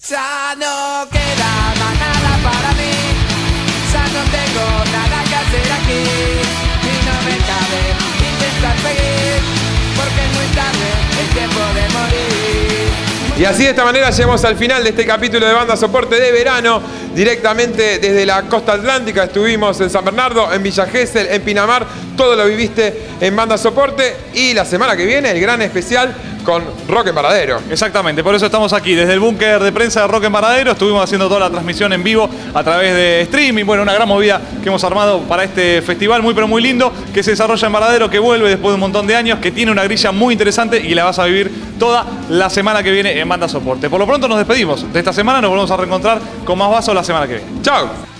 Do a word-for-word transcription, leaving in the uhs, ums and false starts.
Ya no queda más nada para mí, ya no tengo nada que hacer aquí y no me cabe intentar seguir, porque es muy tarde, es tiempo de morir. Y así de esta manera llegamos al final de este capítulo de Banda Soporte de verano, directamente desde la costa atlántica. Estuvimos en San Bernardo, en Villa Gesell, en Pinamar, todo lo viviste en Banda Soporte, y la semana que viene el gran especial con Roque en Varadero. Exactamente, por eso estamos aquí desde el búnker de prensa de Roque en Varadero. Estuvimos haciendo toda la transmisión en vivo a través de streaming. Bueno, una gran movida que hemos armado para este festival muy pero muy lindo, que se desarrolla en Varadero, que vuelve después de un montón de años, que tiene una grilla muy interesante y la vas a vivir toda la semana que viene en Banda Soporte. Por lo pronto nos despedimos de esta semana, nos volvemos a reencontrar con más vasos la semana que viene. ¡Chao!